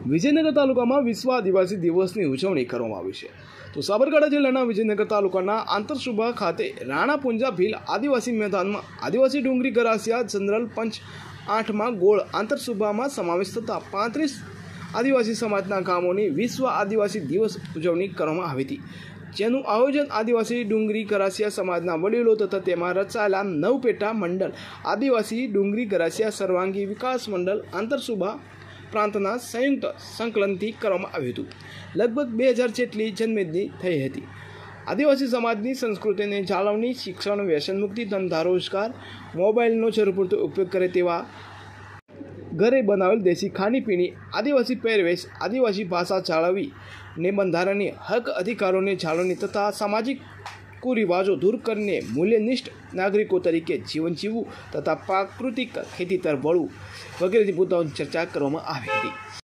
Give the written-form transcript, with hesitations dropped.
વિજયનગર તાલુકામાં વિશ્વ આદિવાસી દિવસની ઉજવણી કરવામાં આવી છે। તો સાબરકાંઠા જિલ્લાના વિજયનગર તાલુકાના આંતરસુબા ખાતે રાણા પુંજા ભીલ આદિવાસી મેદાનમાં આદિવાસી ડુંગરી ગરાસિયા જનરલ પંચ 8માં ગોળ આંતરસુબામાં સમાવેશ થતા 35 આદિવાસી સમાજના ગામોની વિશ્વ આદિવાસી દિવસ ઉજવણી કરવામાં આવી હતી, જેનું આયોજન આદિવાસી ડુંગરી ગરાસિયા સમાજના વડીલો તથા તેમાં રચાયેલા 9 પેટા મંડળ આદિવાસી ડુંગરી ગરાસિયા સર્વાંગી વિકાસ મંડળ આંતરસુબા પ્રાંતના સંયુક્ત સંકલનથી કરવામાં આવ્યું હતું। લગભગ 2000 જેટલી જનમેદની થઈ હતી। આદિવાસી સમાજની સંસ્કૃતિની જાળવણી, શિક્ષણ, વ્યસન મુક્તિ, ધંધા, રોજગાર, મોબાઈલનો જરૂર પૂરતો ઉપયોગ કરે તેવા ઘરે બનાવેલ દેશી ખાણીપીણી, આદિવાસી પહેરવેશ, આદિવાસી ભાષા જાળવવી ને બંધારણીય હક અધિકારોની જાળવણી તથા સામાજિક કુરિવાજો દૂર કરીને મૂલ્યનિષ્ઠ નાગરિકો તરીકે જીવન જીવવું તથા પ્રાકૃતિક ખેતી તરફ વળવું વગેરેની મુદ્દાઓની ચર્ચા કરવામાં આવી હતી।